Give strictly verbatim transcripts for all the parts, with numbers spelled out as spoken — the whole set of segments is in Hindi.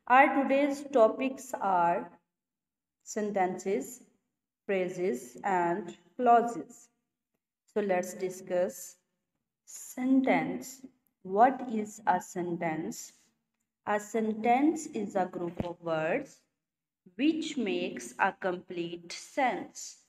Our today's topics are sentences, phrases, and clauses. So let's discuss sentence. What is a sentence? A sentence is a group of words which makes a complete sense.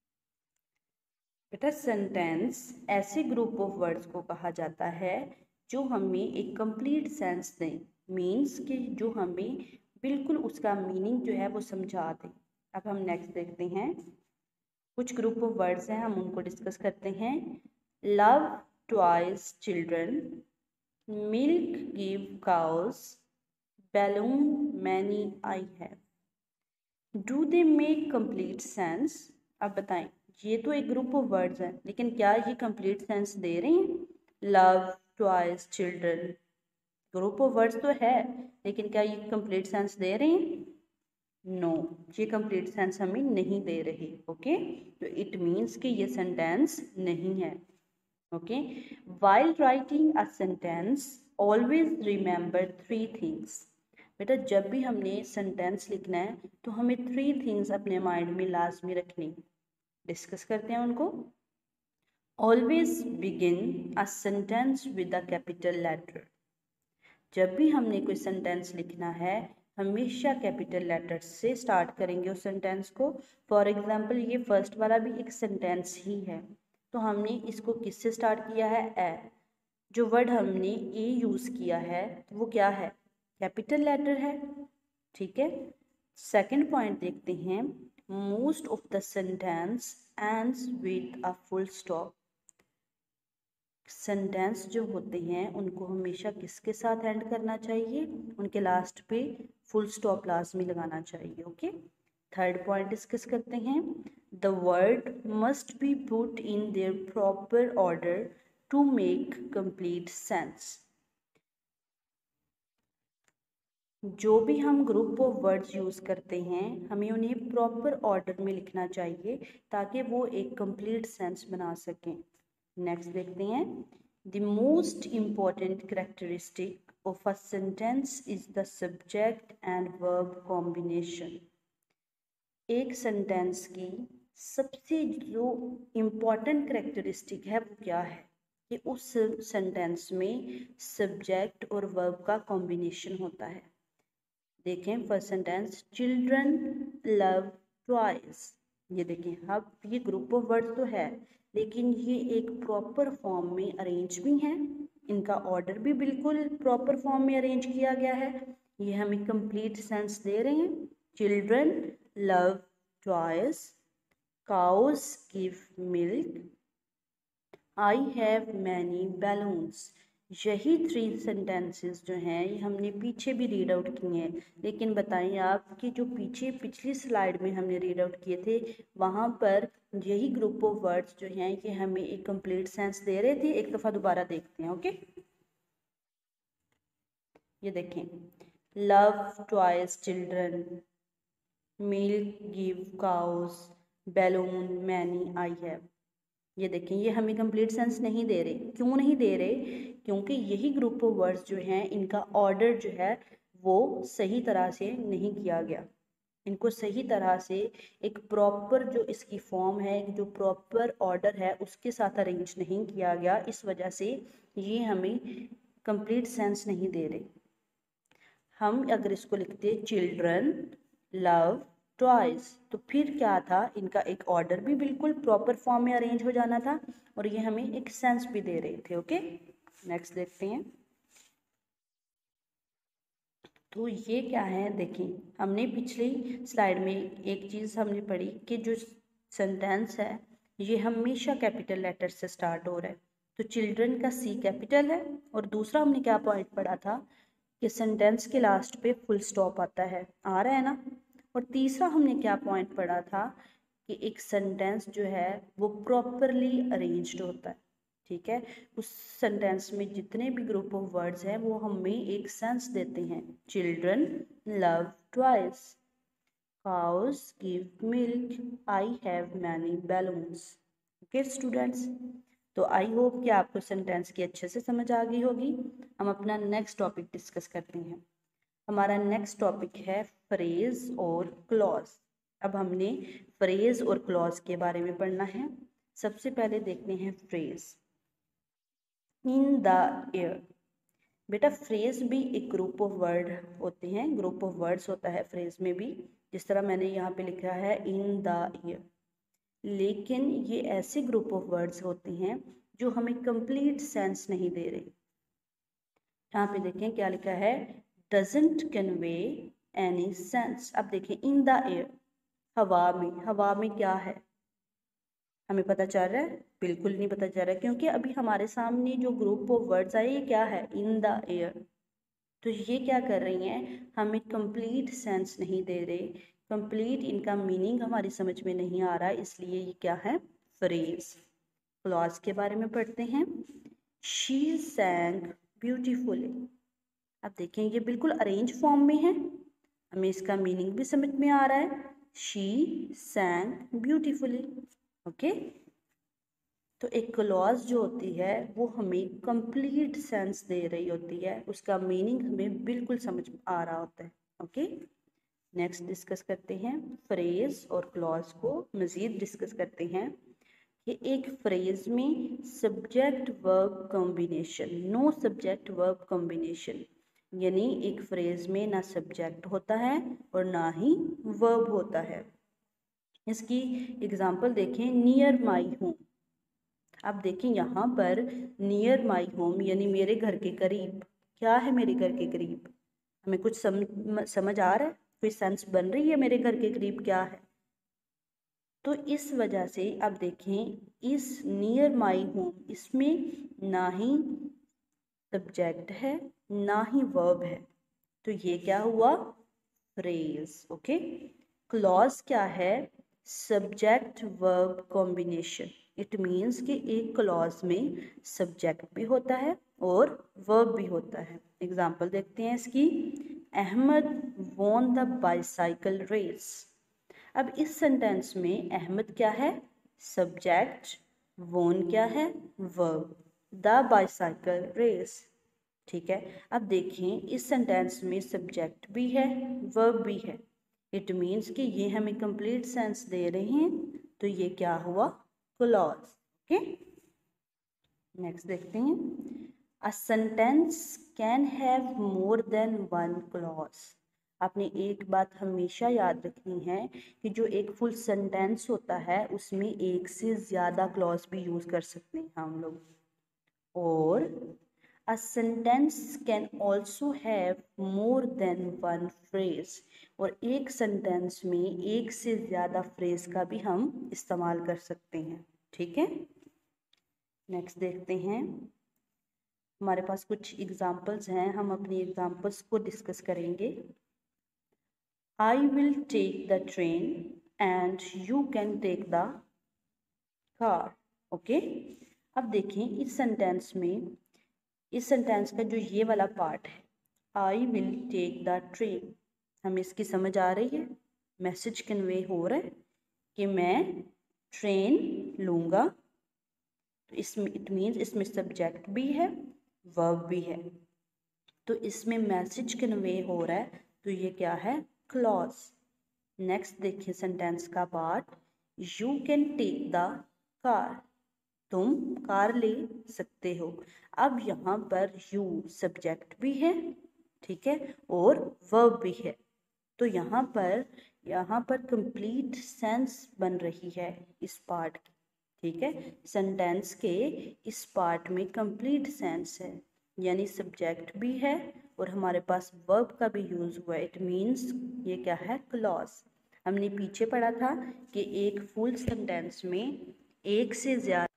बेटा सेंटेंस ऐसे ग्रुप ऑफ वर्ड्स को कहा जाता है जो हमें एक कंप्लीट सेंस दें, मीन्स कि जो हमें बिल्कुल उसका मीनिंग जो है वो समझा दें। अब हम नेक्स्ट देखते हैं, कुछ ग्रुप ऑफ वर्ड्स हैं, हम उनको डिस्कस करते हैं। Love twice children, milk give cows, balloon many I have. Do they make complete sense? अब बताएं, ये तो एक ग्रुप ऑफ वर्ड्स हैं, लेकिन क्या ये कंप्लीट सेंस दे रहे हैं? Love twice children group of words तो है, लेकिन क्या ये कंप्लीट सेंस दे रहे हैं? नो no, ये कंप्लीट सेंस हमें नहीं दे रही। ओके, तो इट मीन्स कि ये सेंटेंस नहीं है। Okay, while writing a sentence always remember three things. बेटा जब भी हमने सेंटेंस लिखना है तो हमें थ्री थिंग्स अपने माइंड में लाजमी रखनी। डिस्कस करते हैं उनको। Always begin a sentence with a capital letter. जब भी हमने कोई सेंटेंस लिखना है हमेशा कैपिटल लेटर से स्टार्ट करेंगे उस सेंटेंस को। फॉर एग्जाम्पल ये फर्स्ट वाला भी एक सेंटेंस ही है, तो हमने इसको किससे स्टार्ट किया है? ए। जो वर्ड हमने ए यूज़ किया है तो वो क्या है? कैपिटल लेटर है। ठीक है, सेकंड पॉइंट देखते हैं। Most of the sentence ends with a full stop. Sentence जो होते हैं उनको हमेशा किसके साथ एंड करना चाहिए? उनके लास्ट पे फुल स्टॉप लाजमी लगाना चाहिए। ओके, थर्ड पॉइंट डिस्कस करते हैं। The word must be put in their proper order to make complete sense. जो भी हम ग्रुप ऑफ वर्ड्स यूज़ करते हैं हमें उन्हें प्रॉपर ऑर्डर में लिखना चाहिए ताकि वो एक कंप्लीट सेंस बना सकें। नेक्स्ट देखते हैं। The most important characteristic of a sentence is the subject and verb combination. एक सेंटेंस की सबसे जो इम्पॉर्टेंट कैरेक्टरिस्टिक है वो क्या है? कि उस सेंटेंस में सब्जेक्ट और वर्ब का कॉम्बिनेशन होता है। देखें first sentence, children love toys. ये देखें, अब ये ग्रुप ऑफ वर्ड्स तो है लेकिन ये एक प्रॉपर फॉर्म में अरेंज भी हैं, इनका ऑर्डर भी बिल्कुल प्रॉपर फॉर्म में अरेंज किया गया है। ये हमें कंप्लीट सेंस दे रहे हैं। Children love toys, cows give milk, I have many balloons. यही थ्री सेंटेंसेस जो हैं ये हमने पीछे भी रीड आउट किए हैं, लेकिन बताइए आप कि जो पीछे पिछली स्लाइड में हमने रीड आउट किए थे वहाँ पर यही ग्रुप ऑफ वर्ड्स जो हैं ये हमें एक कंप्लीट सेंस दे रहे थे। एक दफ़ा दोबारा देखते हैं। ओके, ये देखें, love twice children, milk give cows, balloon many I have. ये देखें, ये हमें कंप्लीट सेंस नहीं दे रहे। क्यों नहीं दे रहे? क्योंकि यही ग्रुप ऑफ वर्ड्स जो हैं इनका ऑर्डर जो है वो सही तरह से नहीं किया गया। इनको सही तरह से एक प्रॉपर जो इसकी फॉर्म है, जो प्रॉपर ऑर्डर है उसके साथ अरेंज नहीं किया गया। इस वजह से ये हमें कंप्लीट सेंस नहीं दे रहे। हम अगर इसको लिखते चिल्ड्रन लव टॉयज तो फिर क्या था? इनका एक ऑर्डर भी बिल्कुल प्रॉपर फॉर्म में अरेंज हो जाना था और ये हमें एक सेंस भी दे रहे थे। ओके, नेक्स्ट देखते हैं। तो ये क्या है? देखिए, हमने पिछली स्लाइड में एक चीज़ हमने पढ़ी कि जो सेंटेंस है ये हमेशा कैपिटल लेटर से स्टार्ट हो रहा है। तो चिल्ड्रन का सी कैपिटल है, और दूसरा हमने क्या पॉइंट पढ़ा था कि सेंटेंस के लास्ट पे फुल स्टॉप आता है, आ रहा है ना। और तीसरा हमने क्या पॉइंट पढ़ा था कि एक सेंटेंस जो है वो प्रॉपरली अरेंज्ड होता है। ठीक है, उस सेंटेंस में जितने भी ग्रुप ऑफ वर्ड्स हैं वो हमें एक सेंस देते हैं। Children love toys, cows give milk, I have many balloons. Okay students, तो आई होप कि आपको सेंटेंस की अच्छे से समझ आ गई होगी। हम अपना नेक्स्ट टॉपिक डिस्कस करते हैं। हमारा नेक्स्ट टॉपिक है फ्रेज और क्लॉज। अब हमने फ्रेज और क्लॉज के बारे में पढ़ना है। सबसे पहले देखते हैं फ्रेज। In the air. बेटा फ्रेज भी एक ग्रुप ऑफ वर्ड होते हैं, ग्रुप ऑफ वर्ड्स होता है फ्रेज में भी, जिस तरह मैंने यहाँ पे लिखा है इन द एयर। लेकिन ये ऐसे ग्रुप ऑफ वर्ड्स होते हैं जो हमें कंप्लीट सेंस नहीं दे रहे। यहाँ पे देखें क्या लिखा है, डजंट कन्वे एनी सेंस। अब देखें इन द एयर, हवा में, हवा में क्या है हमें पता चल रहा है? बिल्कुल नहीं पता चल रहा है, क्योंकि अभी हमारे सामने जो ग्रुप ऑफ वर्ड्स आए ये क्या है, इन द एयर। तो ये क्या कर रही हैं, हमें कंप्लीट सेंस नहीं दे रहे, कंप्लीट इनका मीनिंग हमारी समझ में नहीं आ रहा, इसलिए ये क्या है, फ्रेज। क्लॉज के बारे में पढ़ते हैं। She sang beautifully. अब देखें ये बिल्कुल अरेंज फॉर्म में है, हमें इसका मीनिंग भी समझ में आ रहा है, शी सैंग ब्यूटीफुली। ओके, तो एक क्लॉज जो होती है वो हमें कंप्लीट सेंस दे रही होती है, उसका मीनिंग हमें बिल्कुल समझ आ रहा होता है। ओके, नेक्स्ट डिस्कस करते हैं फ्रेज और क्लॉज को मज़ीद डिस्कस करते हैं कि एक फ्रेज में subject verb combination, no subject verb combination, यानी एक फ्रेज में ना सब्जेक्ट होता है और ना ही वर्ब होता है। इसकी एग्जाम्पल देखें, नियर माई होम। आप देखें यहाँ पर नियर माई होम यानी मेरे घर के करीब, क्या है मेरे घर के करीब, हमें कुछ समझ समझ आ रहा है, कोई सेंस बन रही है मेरे घर के करीब क्या है। तो इस वजह से अब देखें इस नियर माई होम, इसमें ना ही सब्जेक्ट है ना ही वर्ब है, तो ये क्या हुआ, फ्रेज। ओके, क्लॉज क्या है, subject verb combination. It means कि एक क्लॉज में सब्जेक्ट भी होता है और वर्ब भी होता है। एग्जाम्पल देखते हैं इसकी, Ahmed won the bicycle race. अब इस सेंटेंस में अहमद क्या है, सब्जेक्ट, वॉन क्या है, वर्ब, द बाईसाइकिल रेस। ठीक है, अब देखें इस सेंटेंस में सब्जेक्ट भी है वर्ब भी है, इट मीन्स कि ये हमें कंप्लीट सेंस दे रहे हैं, तो ये क्या हुआ, क्लॉज। ओके, नेक्स्ट देखते हैं, a sentence can have more than one clause. आपने एक बात हमेशा याद रखनी है कि जो एक फुल सेंटेंस होता है उसमें एक से ज़्यादा क्लॉज भी यूज़ कर सकते हैं हम लोग। और A sentence can also have more than one phrase। और एक सेंटेंस में एक से ज़्यादा फ्रेज का भी हम इस्तेमाल कर सकते हैं। ठीक है, नेक्स्ट देखते हैं, हमारे पास कुछ एग्जाम्पल्स हैं, हम अपनी एग्जाम्पल्स को डिस्कस करेंगे। I will take the train and you can take the car। Okay, अब देखें इस सेंटेंस में, इस सेंटेंस का जो ये वाला पार्ट है, I will take the train, हमें इसकी समझ आ रही है, मैसेज कन्वे हो रहा है कि मैं ट्रेन लूँगा। तो इसमें इट मीन्स इसमें सब्जेक्ट भी है वर्ब भी है, तो इसमें मैसेज कन्वे हो रहा है, तो ये क्या है, क्लॉज। नेक्स्ट देखिए सेंटेंस का part, you can take the car, तुम कार ले सकते हो। अब यहाँ पर यू सब्जेक्ट भी है, ठीक है, और वर्ब भी है, तो यहाँ पर यहाँ पर कंप्लीट सेंस बन रही है इस पार्ट की। ठीक है, सेंटेंस के इस पार्ट में कंप्लीट सेंस है, यानी सब्जेक्ट भी है और हमारे पास वर्ब का भी यूज़ हुआ है, इट मीन्स ये क्या है, क्लॉज। हमने पीछे पढ़ा था कि एक फुल सेंटेंस में एक से ज़्यादा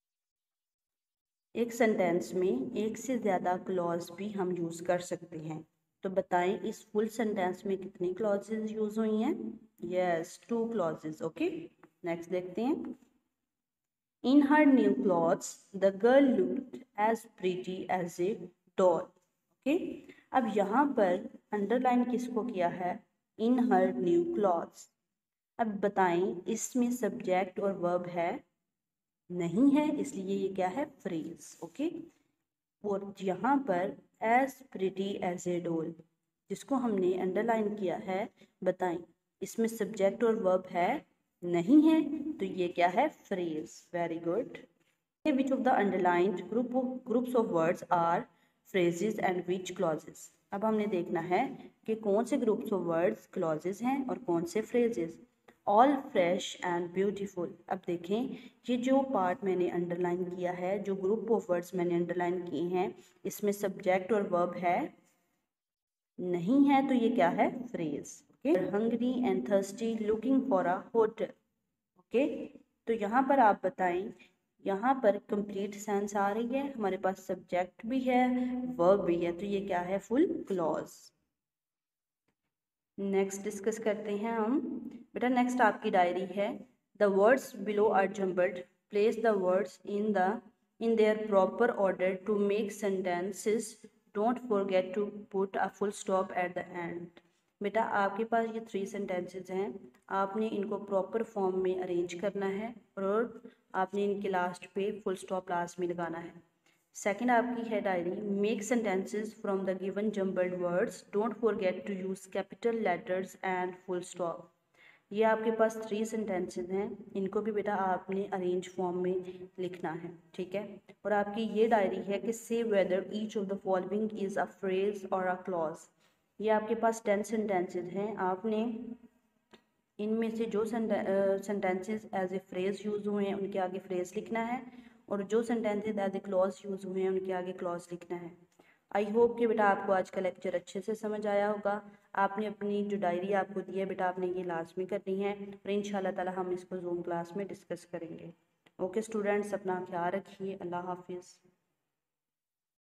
एक सेंटेंस में एक से ज़्यादा क्लॉज भी हम यूज़ कर सकते हैं। तो बताएं इस फुल सेंटेंस में कितनी क्लॉजेज यूज़ हुई हैं, yes two clauses. Okay, next देखते हैं, in her new clothes the girl looked as pretty as a doll. Okay, अब यहाँ पर अंडरलाइन किसको किया है, इन हर न्यू क्लॉथ्स। अब बताएं इसमें सब्जेक्ट और वर्ब है, नहीं है, इसलिए ये क्या है, फ्रेज। ओके, और यहाँ पर एज प्रिटी एज ए डोल, जिसको हमने अंडरलाइन किया है, बताएं इसमें सब्जेक्ट और वर्ब है? नहीं है, तो ये क्या है? Phrase. Very good. Which of the underlined group of groups of words are phrases and which clauses? अब हमने देखना है कि कौन से ग्रुप्स ऑफ वर्ड्स क्लॉजेज हैं और कौन से phrases. All fresh and beautiful. अब देखें, ये जो पार्ट मैंने अंडरलाइन किया है, जो ग्रुप ऑफ वर्ड्स मैंने अंडरलाइन किए हैं, इसमें सब्जेक्ट और वर्ब है? नहीं है, तो ये क्या है? Phrase. Okay. Hungry and thirsty looking for a hotel. Okay, तो यहाँ पर आप बताएं, यहाँ पर कंप्लीट सेंस आ रही है, हमारे पास सब्जेक्ट भी है, वर्ब भी है, तो ये क्या है? Full clause. नेक्स्ट डिस्कस करते हैं हम। बेटा नेक्स्ट आपकी डायरी है। The words below are jumbled, place the words in the in their proper order to make sentences, don't forget to put a full stop at the end. बेटा आपके पास ये थ्री सेंटेंसेस हैं, आपने इनको प्रॉपर फॉर्म में अरेंज करना है और आपने इनके लास्ट पे फुल स्टॉप लास्ट में लगाना है। सेकंड आपकी है diary, make sentences from the given jumbled words, don't forget to use capital letters and full stop. ये आपके पास थ्री सेंटेंसेस हैं, इनको भी बेटा आपने अरेंज फॉर्म में लिखना है, ठीक है। और आपकी ये डायरी है कि say whether each of the following is a phrase और अ क्लॉज। ये आपके पास टेन सेंटेंसेस हैं, आपने इनमें से जो sentences as a phrase use हुए हैं उनके आगे फ्रेज लिखना है, और जो sentences as a clause use हुए हैं उनके आगे क्लॉज लिखना है। आई होप कि बेटा आपको आज का लेक्चर अच्छे से समझ आया होगा। आपने अपनी जो डायरी आपको दी है बेटा, आपने ये लाजमी करनी है, और इंशाल्लाह ताला हम इसको जूम क्लास में डिस्कस करेंगे। ओके स्टूडेंट्स, अपना ख्याल रखिए। अल्लाह हाफिज़।